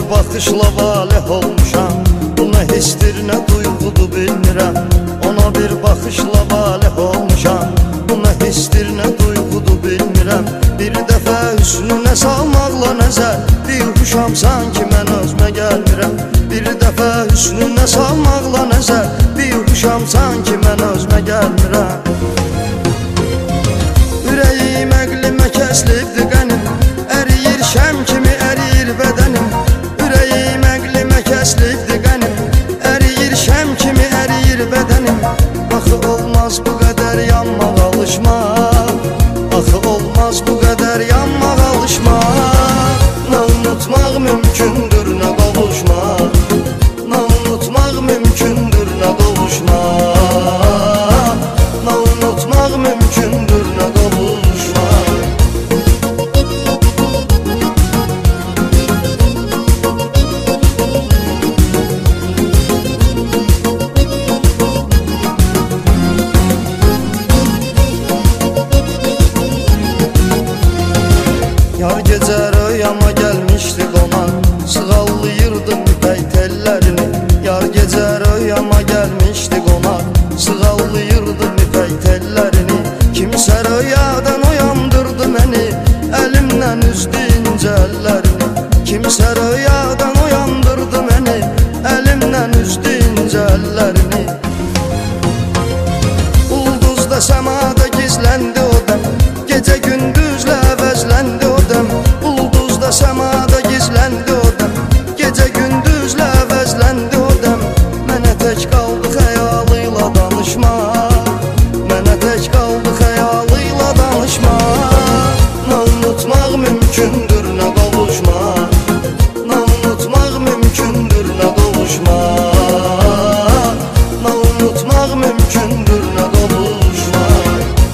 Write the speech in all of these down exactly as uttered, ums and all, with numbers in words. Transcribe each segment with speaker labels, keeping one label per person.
Speaker 1: baxışla valeh olmuşam. Bu nə histir, nə duyğudur bilmirəm. Ona bir baxışla valeh olmuşam. Bu nə histir, nə duyğudur bilmirəm. Bir dəfə hüsnünə salmaqla nəzər, bihuşam sanki mən özmə gəlmirəm. Bir dəfə hüsnünə salmaqla nəzər, bihuşam sanki mən özmə gəlmirəm. Ürəyim əqlimə kəslibdir qənim, əriyir şəm kimi əriyir bədənim. Ürəyim əqlimə kəslibdir qənim, əriyir şəm kimi əriyir bədənim. Axı olmaz bu qədər yanmaq alışmaq, axı olmaz bu qədər yanmaq alışmaq. Nə unutmaq mümkündür, nə qovuşmaq, nə unutmaq mümkündür, nə qovuşmaq, nə unutmaq mümkündür, nə qovuşmaq. Yar gecə röyama gəlmişdi qonaq, sığallayırdı müpək tellərini. Yar gecə röyama gəlmişdi qonaq, sığallayırdı müpək tellərini. Kimsə röyadan oyandırdı məni, əlimdən üzdü incə əllərini. Kimsə röyadan oyandırdı məni, əlimdən üzdü incə əllərini. Ulduzda səmada gizləndi o dəm, gecə gündüzlə əvəzləndi o dəm. Ulduzda səmada gizləndi o dəm, gecə gündüzlə əvəzləndi o dəm. Mənə tək qaldı xəyalıyla danışmaq, mənə tək qaldı xəyalıyla danışmaq. Nə unutmaq mümkündür, nə qovuşmaq, nə unutmaq mümkündür, nə qovuşmaq, nə unutmaq mümkündür, nə qovuşmaq.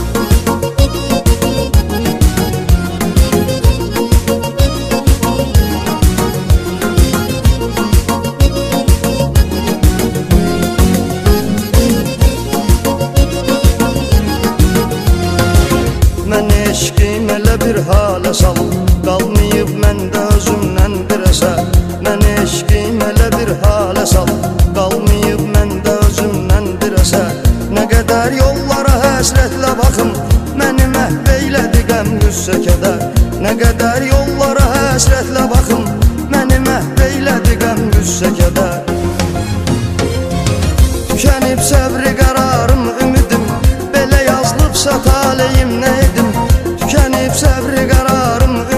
Speaker 1: Mən eşqim elə bir halə salıb, qalmayıb məndə özümdən bir əsər. Mən eşqim elə bir halə salıb, qalmayıb məndə özümdən bir əsər. Nə qədər yollara həsrətlə baxım, məni məhv eylədi qəm qüssə kədər. Nə qədər yollara həsrətlə baxım, məni məhv eylədi qəm qüssə kədər. Tükənib səbri qərarım, ümidim, belə yazılıbsa taleyim nə edim. Tükənib səbri qərarım,